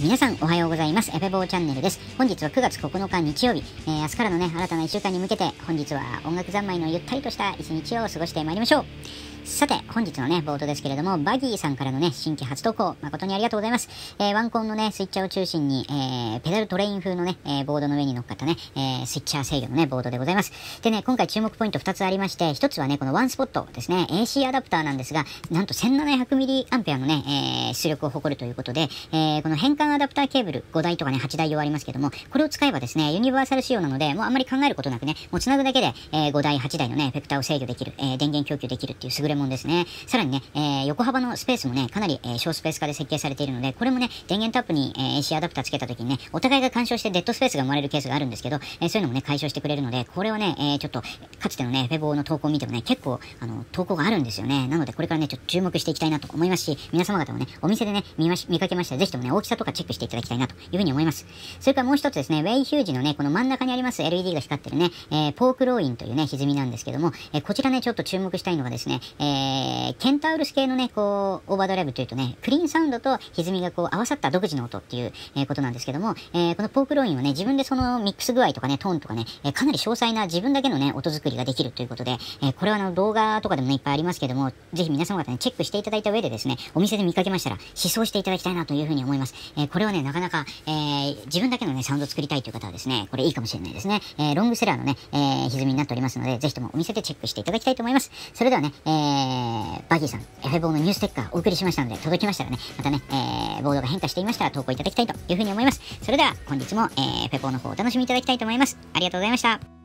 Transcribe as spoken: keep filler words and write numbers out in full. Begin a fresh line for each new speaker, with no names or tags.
皆さんおはようございます。エペボーチャンネルです。本日はくがつここのか日曜日、えー、明日からのね、新たないっしゅうかんに向けて、本日は音楽三昧のゆったりとした一日を過ごしてまいりましょう。さて、本日のね、冒頭ですけれども、バギーさんからのね、新規初投稿、誠にありがとうございます。えー、ワンコンのね、スイッチャーを中心に、えー、ペダルトレイン風のね、えー、ボードの上に乗っかったね、えー、スイッチャー制御のね、ボードでございます。でね、今回注目ポイントふたつありまして、ひとつはね、このワンスポットですね、エーシー アダプターなんですが、なんと せんななひゃくミリアンペアのね、えー、出力を誇るということで、えー、この変換アダプターケーブルごだいとかね、はちだい用ありますけども、これを使えばですね、ユニバーサル仕様なので、もうあんまり考えることなくね、もう繋ぐだけで、えー、ごだい、はちだいのね、エフェクターを制御できる、えー、電源供給できるっていう優れもんですね。さらにね、えー、横幅のスペースもね、かなり、えー、小スペース化で設計されているので、これもね、電源タップに、えー、エーシー アダプターつけた時にね、お互いが干渉してデッドスペースが生まれるケースがあるんですけど、えー、そういうのもね、解消してくれるので、これをね、えー、ちょっと、かつてのね、フェボーの投稿を見てもね、結構、あの、投稿があるんですよね。なので、これからね、ちょっと注目していきたいなと思いますし、皆様方もね、お店でね、見まし、見かけましたら、ぜひともね、大きさとかチェックしていただきたいなというふうに思います。それからもう一つですね、ウェイヒュージのね、この真ん中にあります エルイーディー が光ってるね、えー、ポークローインというね、歪みなんですけども、えー、こちらね、ちょっと注目したいのがですね、えー、ケンタウルス系のね、こう、オーバードライブというとね、クリーンサウンドと歪みがこう合わさった独自の音っていう、えー、ことなんですけども、えー、このポークローインはね、自分でそのミックス具合とかね、トーンとかね、えー、かなり詳細な自分だけのね、音作りができるということで、えー、これはあの動画とかでもね、いっぱいありますけども、ぜひ皆様方ね、チェックしていただいた上でですね、お店で見かけましたら、試奏していただきたいなというふうに思います。えー、これはね、なかなか、えー、自分だけのね、サウンド作りたいという方はですね、これいいかもしれないですね。えー、ロングセラーのね、えー、歪みになっておりますので、ぜひともお店でチェックしていただきたいと思います。それではね、えー、バギーさん、エフェボーのニューステッカーお送りしましたので、届きましたらね、またね、えー、ボードが変化していましたら投稿いただきたいというふうに思います。それでは、本日も、えー、エフェボーの方をお楽しみいただきたいと思います。ありがとうございました。